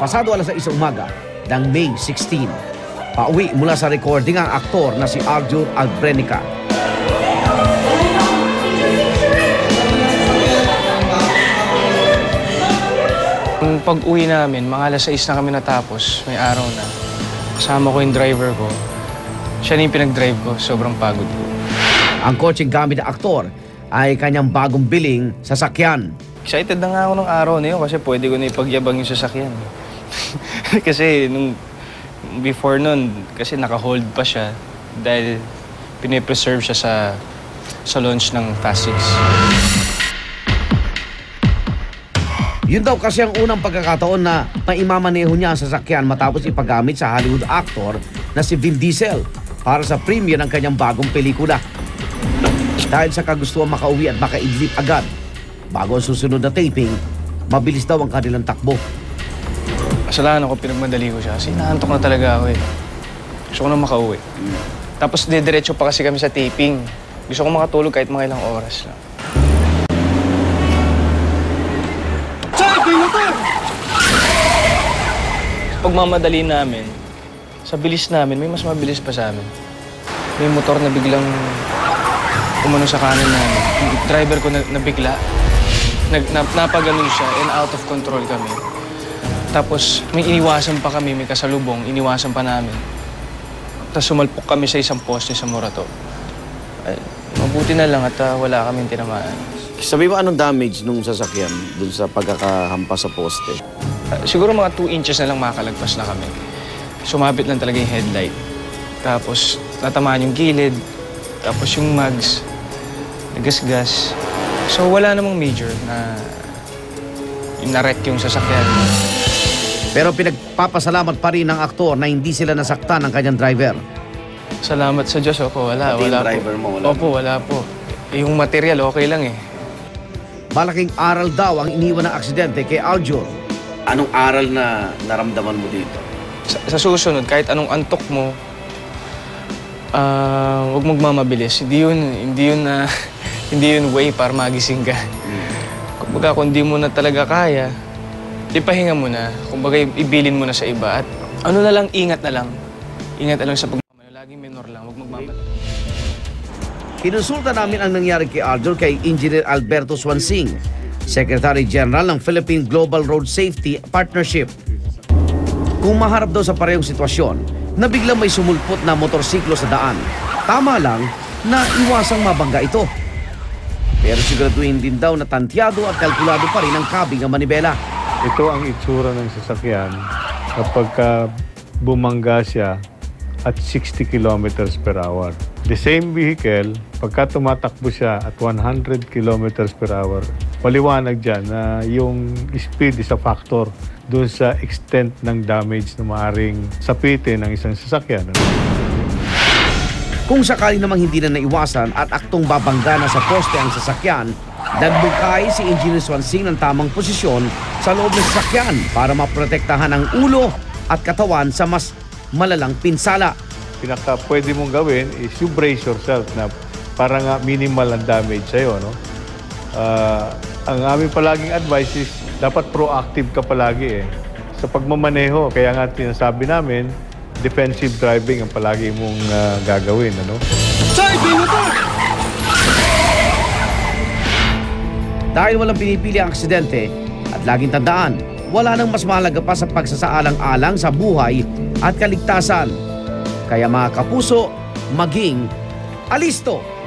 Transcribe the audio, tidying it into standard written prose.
pasado alas 6 umaga ng May 16. Pauwi mula sa recording ang aktor na si Arjun Albrenica. Nung pag-uwi namin, mga alas 6 na kami natapos, may araw na. Kasama ko yung driver ko. Siya na yung pinag-drive ko, sobrang pagod ko. Ang kotseng gamit ng aktor ay kanyang bagong biling sasakyan. Excited na nga ako nung araw na yun kasi pwede ko na ipagyabang yung sasakyan. Kasi nung before nun, kasi naka-hold pa siya dahil pinipreserve siya sa launch ng Fast 6. Yun daw kasi ang unang pagkakataon na maimamaneho niya ang sasakyan matapos ipagamit sa Hollywood actor na si Vin Diesel para sa premiere ng kanyang bagong pelikula. Dahil sa kagustuhan makauwi at makaidlip agad bago ang susunod na taping, mabilis daw ang kanilang takbo. Kasalanan ko, pinagmadali ko siya kasi naantok na talaga ako eh. Gusto ko na makauwi. Tapos didiretso pa kasi kami sa taping. Gusto ko makatulog kahit mga ilang oras lang. Pagmamadali namin, sa bilis namin, may mas mabilis pa sa amin. May motor na biglang umano sa kanan namin. Yung driver ko nabigla. Napaganon siya and out of control kami. Tapos may iniwasan pa kami, may kasalubong, iniwasan pa namin. Tapos sumalpok kami sa isang poste sa Morato. Ay, mabuti na lang at wala kaming tinamaan. Sabi mo, anong damage nung sasakyan dun sa pagkakahampas sa poste? Siguro mga 2 inches na lang makakalagpas na kami. Sumabit lang talaga yung headlight. Tapos natamaan yung gilid. Tapos yung mugs, nagasgas. So wala namang major na na-wreck yung sasakyan. Pero pinagpapasalamat pa rin ng aktor na hindi sila nasaktan ng kanyang driver. Salamat sa Diyos, ako. Wala Pati yung po. driver mo, wala? Opo, wala po. Yung material, okay lang eh. Malaking aral daw ang iniwan ng aksidente kay Arjun. Anong aral na naramdaman mo dito? Sa susunod, kahit anong antok mo, huwag magmamabilis. Hindi yun way para magising ka. Kumbaga, kung di mo na talaga kaya, ipahinga mo na. Kumbaga, ibilin mo na sa iba. At ano na lang, ingat na lang. Ingat na lang sa pagmamano. Laging minor lang, huwag magmamali. Kinonsulta namin ang nangyari kay Arjun kay Engineer Alberto Swansing, Secretary General ng Philippine Global Road Safety Partnership. Kung maharap daw sa parehong sitwasyon na biglang may sumulpot na motorsiklo sa daan, tama lang na iwasang mabangga ito. Pero siguraduhin din daw na tantyado at kalkulado pa rin ang kabing ng manibela. Ito ang itsura ng sasakyan kapag bumangga siya at 60 kilometers per hour. The same vehicle, pagka tumatakbo siya at 100 kilometers per hour, paliwanag dyan na yung speed is a factor doon sa extent ng damage na maaaring sapitin ng isang sasakyan. Kung sakali namang hindi na naiwasan at aktong babangga na sa poste ang sasakyan, nagbukay si Engineer Swansing ng tamang posisyon sa loob ng sasakyan para maprotektahan ang ulo at katawan sa mas malalang pinsala. Pinaka pwede mong gawin is you brace yourself na para nga minimal ang damage sa'yo. No? Ang aming palaging advice is dapat proactive ka palagi eh. Sa pagmamaneho, kaya nga tinasabi namin, defensive driving ang palagi mong gagawin. Ano? Dahil walang pinipili ang aksidente at laging tandaan, wala nang mas mahalaga pa sa pagsasaalang-alang sa buhay at kaligtasan. Kaya mga kapuso, maging alisto!